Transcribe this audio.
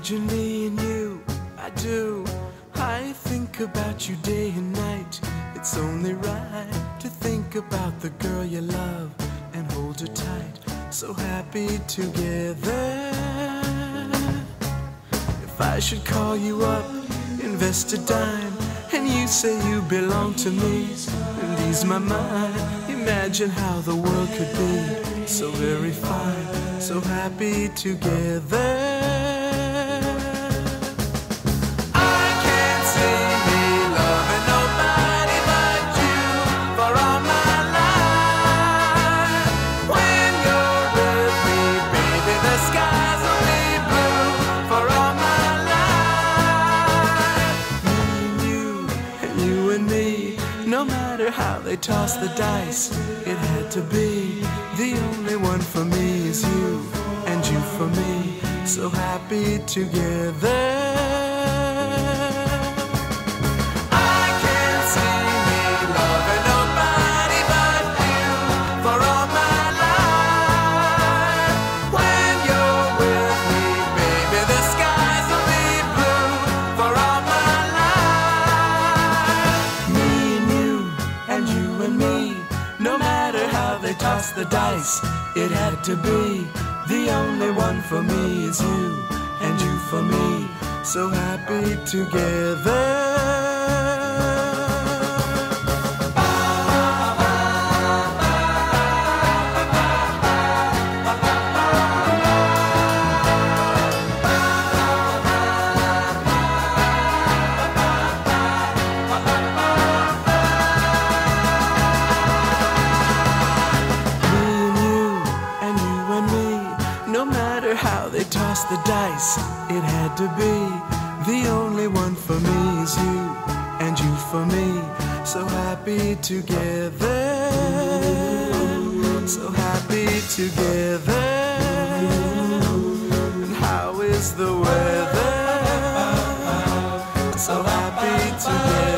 Imagine me and you, I do. I think about you day and night. It's only right to think about the girl you love and hold her tight. So happy together. If I should call you up, invest a dime, and you say you belong to me and ease my mind, imagine how the world could be so very fine, so happy together. No matter how they toss the dice, it had to be. The only one for me is you, and you for me, so happy together. No matter how they toss the dice, it had to be. The only one for me is you, and you for me, so happy together. No matter how they toss the dice, it had to be. The only one for me is you, and you for me, so happy together. So happy together. And how is the weather? So happy together.